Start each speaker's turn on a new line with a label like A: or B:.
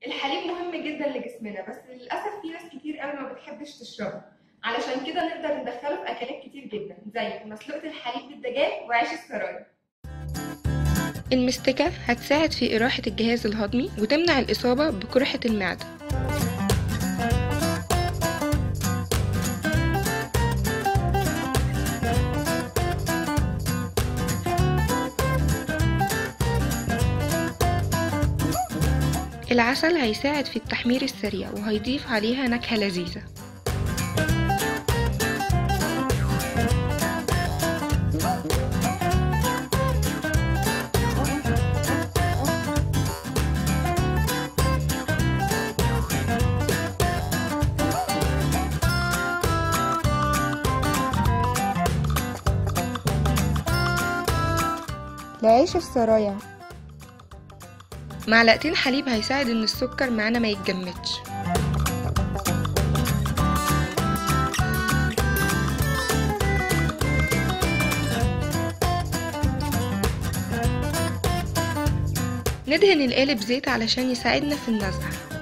A: الحليب مهم جدا لجسمنا، بس للأسف في ناس كتير قوي ما بتحبش تشربه. علشان كده نقدر ندخله في أكلات كتير جدا، زي مسلوقة الحليب بالدجاج وعيش السرايا.
B: المستكة هتساعد في إراحة الجهاز الهضمي وتمنع الإصابة بقرحة المعدة. العسل هيساعد في التحمير السريع وهيضيف عليها نكهة لذيذة. لعيش السرايا معلقتين حليب هيساعد ان السكر معانا ما يتجمدش. ندهن القالب زيت علشان يساعدنا في النزع.